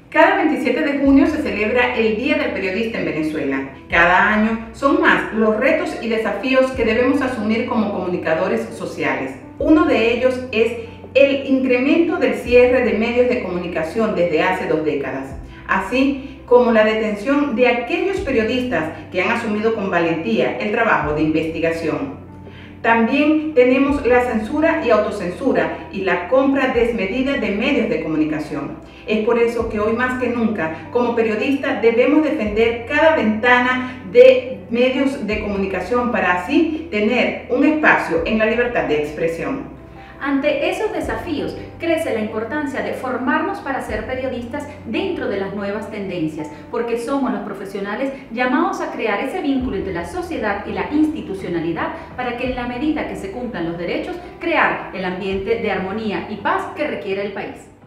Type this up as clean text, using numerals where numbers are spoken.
Cada 27 de junio se celebra el Día del Periodista en Venezuela. Cada año son más los retos y desafíos que debemos asumir como comunicadores sociales. Uno de ellos es el incremento del cierre de medios de comunicación desde hace 2 décadas, así como la detención de aquellos periodistas que han asumido con valentía el trabajo de investigación. También tenemos la censura y autocensura y la compra desmedida de medios de comunicación. Es por eso que hoy más que nunca, como periodistas, debemos defender cada ventana de medios de comunicación para así tener un espacio en la libertad de expresión. Ante esos desafíos, crece la importancia de formarnos para ser periodistas dentro de las nuevas tendencias, porque somos los profesionales llamados a crear ese vínculo entre la sociedad y la institucionalidad para que en la medida que se cumplan los derechos, crear el ambiente de armonía y paz que requiere el país.